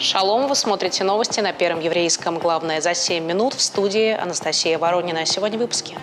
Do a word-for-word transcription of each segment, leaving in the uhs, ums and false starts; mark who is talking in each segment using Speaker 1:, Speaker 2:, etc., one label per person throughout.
Speaker 1: Шалом, вы смотрите новости на Первом еврейском. Главное за семь минут. В студии Анастасия Воронина. Сегодня в выпуске.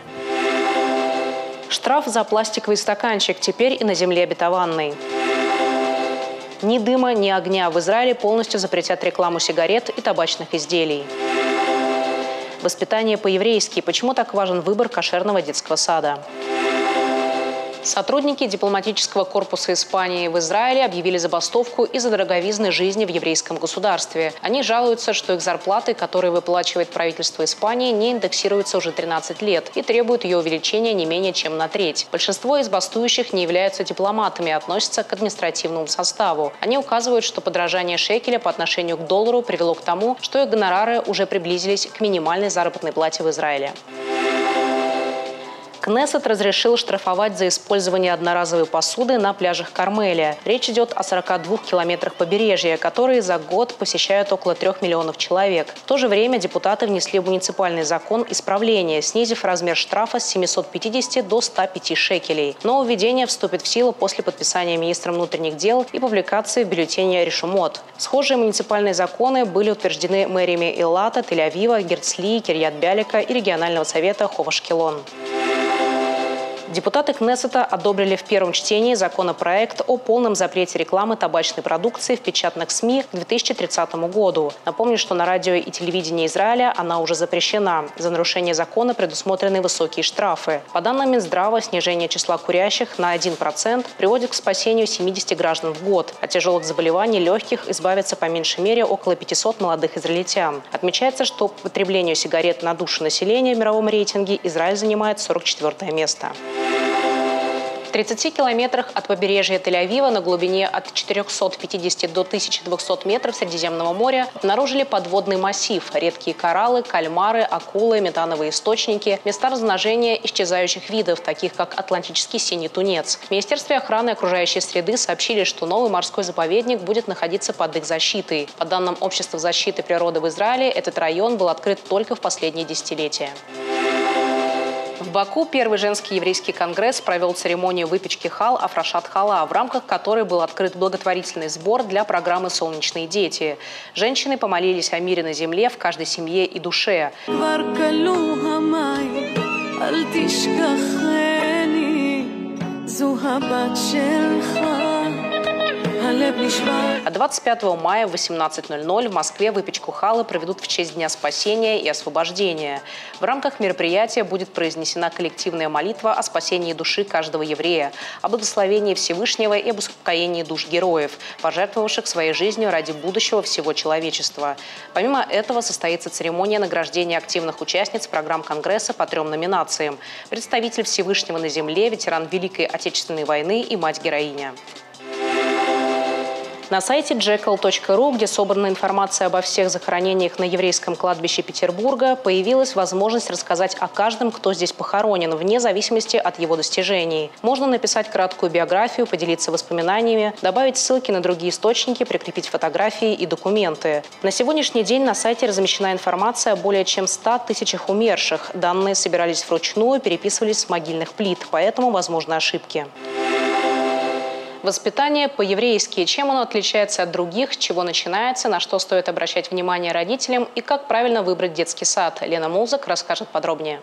Speaker 1: Штраф за пластиковый стаканчик теперь и на земле обетованной. Ни дыма, ни огня. В Израиле полностью запретят рекламу сигарет и табачных изделий. Воспитание по-еврейски. Почему так важен выбор кошерного детского сада? Сотрудники дипломатического корпуса Испании в Израиле объявили забастовку из-за дороговизны жизни в еврейском государстве. Они жалуются, что их зарплаты, которые выплачивает правительство Испании, не индексируются уже тринадцать лет и требуют ее увеличения не менее чем на треть. Большинство из бастующих не являются дипломатами, а относятся к административному составу. Они указывают, что подорожание шекеля по отношению к доллару привело к тому, что их гонорары уже приблизились к минимальной заработной плате в Израиле. Кнессет разрешил штрафовать за использование одноразовой посуды на пляжах Кармеля. Речь идет о сорока двух километрах побережья, которые за год посещают около трех миллионов человек. В то же время депутаты внесли в муниципальный закон исправление, снизив размер штрафа с семисот пятидесяти до ста пяти шекелей. Но введение вступит в силу после подписания министром внутренних дел и публикации в бюллетене Решумот. Схожие муниципальные законы были утверждены мэриями Илата, Тель-Авива, Герцли, Кирьят-Бялика и регионального совета Хов-Ашкелон. Депутаты Кнессета одобрили в первом чтении законопроект о полном запрете рекламы табачной продукции в печатных СМИ к две тысячи тридцатому году. Напомню, что на радио и телевидении Израиля она уже запрещена. За нарушение закона предусмотрены высокие штрафы. По данным Минздрава, снижение числа курящих на один процент приводит к спасению семидесяти граждан в год. От тяжелых заболеваний легких избавится по меньшей мере около пятисот молодых израильтян. Отмечается, что по потреблению сигарет на душу населения в мировом рейтинге Израиль занимает сорок четвёртое место. В тридцати километрах от побережья Тель-Авива на глубине от четырёхсот пятидесяти до тысячи двухсот метров Средиземного моря обнаружили подводный массив. Редкие кораллы, кальмары, акулы, метановые источники, места размножения исчезающих видов, таких как атлантический синий тунец. В Министерстве охраны окружающей среды сообщили, что новый морской заповедник будет находиться под их защитой. По данным Общества защиты природы в Израиле, этот район был открыт только в последние десятилетия. В Баку первый женский еврейский конгресс провел церемонию выпечки хал Афрашат Хала, в рамках которой был открыт благотворительный сбор для программы «Солнечные дети». Женщины помолились о мире на земле в каждой семье и душе. А двадцать пятого мая в восемнадцать ноль ноль в Москве выпечку халы проведут в честь Дня спасения и освобождения. В рамках мероприятия будет произнесена коллективная молитва о спасении души каждого еврея, о благословении Всевышнего и об успокоении душ героев, пожертвовавших своей жизнью ради будущего всего человечества. Помимо этого состоится церемония награждения активных участниц программ Конгресса по трем номинациям: представитель Всевышнего на земле, ветеран Великой Отечественной войны и мать-героиня. На сайте джекал точка ру, где собрана информация обо всех захоронениях на еврейском кладбище Петербурга, появилась возможность рассказать о каждом, кто здесь похоронен, вне зависимости от его достижений. Можно написать краткую биографию, поделиться воспоминаниями, добавить ссылки на другие источники, прикрепить фотографии и документы. На сегодняшний день на сайте размещена информация о более чем ста тысячах умерших. Данные собирались вручную, переписывались с могильных плит, поэтому возможны ошибки. Воспитание по-еврейски. Чем оно отличается от других, с чего начинается, на что стоит обращать внимание родителям и как правильно выбрать детский сад. Лена Мулзак расскажет подробнее.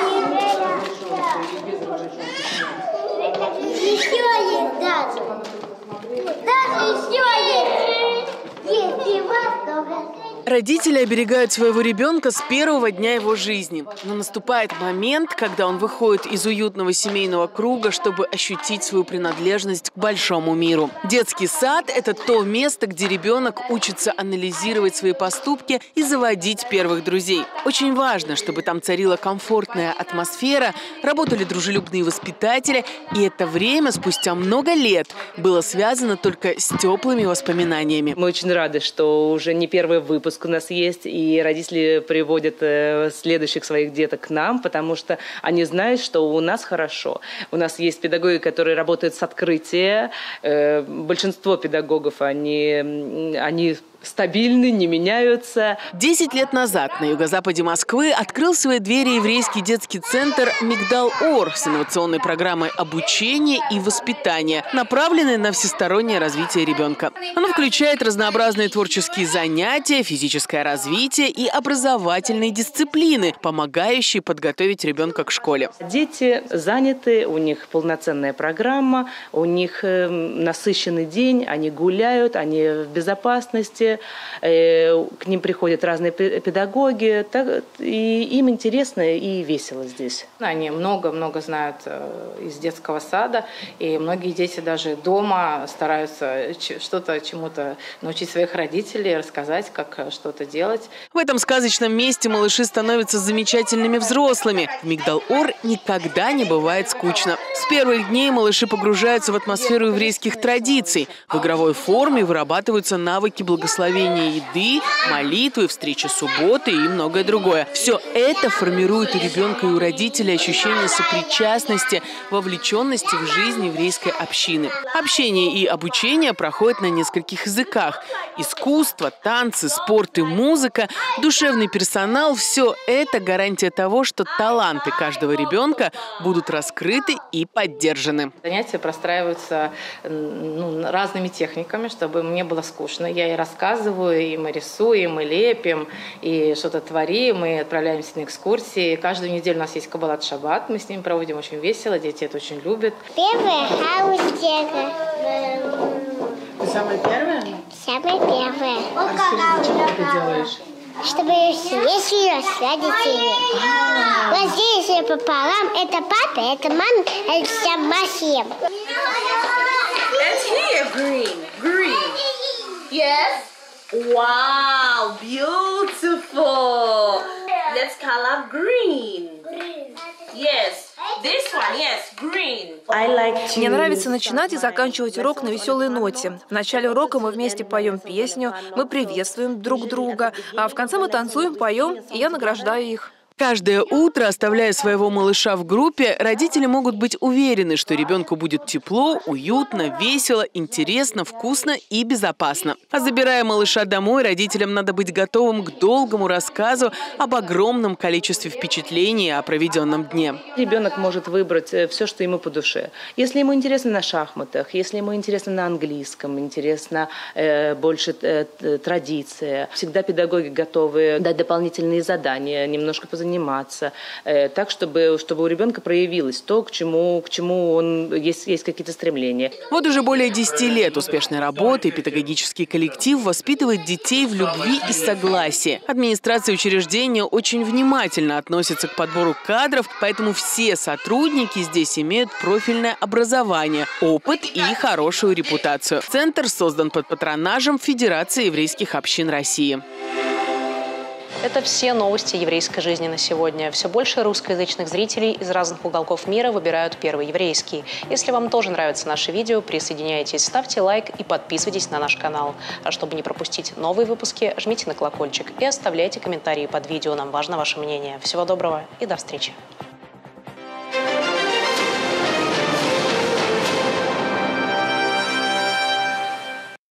Speaker 2: Родители оберегают своего ребенка с первого дня его жизни. Но наступает момент, когда он выходит из уютного семейного круга, чтобы ощутить свою принадлежность к большому миру. Детский сад – это то место, где ребенок учится анализировать свои поступки и заводить первых друзей. Очень важно, чтобы там царила комфортная атмосфера, работали дружелюбные воспитатели, и это время спустя много лет было связано только с теплыми воспоминаниями.
Speaker 3: Мы очень рады, что уже не первый выпуск у нас есть, и родители приводят следующих своих деток к нам, потому что они знают, что у нас хорошо. У нас есть педагоги, которые работают с открытия. Большинство педагогов, они, они стабильны, не меняются.
Speaker 2: Десять лет назад на юго-западе Москвы открыл свои двери еврейский детский центр «Мигдал-Ор» с инновационной программой обучения и воспитания, направленной на всестороннее развитие ребенка. Оно включает разнообразные творческие занятия, физическое развитие и образовательные дисциплины, помогающие подготовить ребенка к школе.
Speaker 3: Дети заняты, у них полноценная программа, у них насыщенный день, они гуляют, они в безопасности, к ним приходят разные педагоги, и им интересно и весело здесь.
Speaker 4: Они много-много знают из детского сада, и многие дети даже дома стараются что-то, чему-то научить своих родителей, рассказать, как что-то делать.
Speaker 2: В этом сказочном месте малыши становятся замечательными взрослыми. В Мигдал-Ор никогда не бывает скучно. С первых дней малыши погружаются в атмосферу еврейских традиций. В игровой форме вырабатываются навыки благословения еды, молитвы, встречи субботы и многое другое. Все это формирует у ребенка и у родителей ощущение сопричастности, вовлеченности в жизнь еврейской общины. Общение и обучение проходят на нескольких языках. Искусство, танцы, спорт и музыка, душевный персонал – все это гарантия того, что таланты каждого ребенка будут раскрыты и поддержаны.
Speaker 4: Занятия простраиваются ну, разными техниками, чтобы мне было скучно. Я и рассказываю, и мы рисуем, и лепим, и что-то творим, и отправляемся на экскурсии. Каждую неделю у нас есть Каббалат Шаббат, мы с ними проводим очень весело, дети это очень любят.
Speaker 5: Первая хаустека.
Speaker 2: Ты самая первая?
Speaker 5: Самая первая.
Speaker 2: А что ты делаешь?
Speaker 5: Чтобы съесть ее с родителями. Вот здесь пополам. Это папа, это мама, это сама съем.
Speaker 6: Let's hear green. Green. Yes. Wow, beautiful. Let's color green. Yes. This one, yes, green.
Speaker 7: Мне нравится начинать и заканчивать урок на веселой ноте. В начале урока мы вместе поем песню, мы приветствуем друг друга, а в конце мы танцуем, поем, и я награждаю их.
Speaker 2: Каждое утро, оставляя своего малыша в группе, родители могут быть уверены, что ребенку будет тепло, уютно, весело, интересно, вкусно и безопасно. А забирая малыша домой, родителям надо быть готовым к долгому рассказу об огромном количестве впечатлений о проведенном дне.
Speaker 3: Ребенок может выбрать все, что ему по душе. Если ему интересно на шахматах, если ему интересно на английском, интересно э, больше э, традиция, всегда педагоги готовы дать дополнительные задания, немножко позаниматься. заниматься, э, так, чтобы, чтобы у ребенка проявилось то, к чему, к чему он, есть, есть какие-то стремления.
Speaker 2: Вот уже более десяти лет успешной работы педагогический коллектив воспитывает детей в любви и согласии. Администрация учреждения очень внимательно относится к подбору кадров, поэтому все сотрудники здесь имеют профильное образование, опыт и хорошую репутацию. Центр создан под патронажем Федерации еврейских общин России.
Speaker 1: Это все новости еврейской жизни на сегодня. Все больше русскоязычных зрителей из разных уголков мира выбирают первый еврейский. Если вам тоже нравятся наши видео, присоединяйтесь, ставьте лайк и подписывайтесь на наш канал. А чтобы не пропустить новые выпуски, жмите на колокольчик и оставляйте комментарии под видео. Нам важно ваше мнение. Всего доброго и до встречи.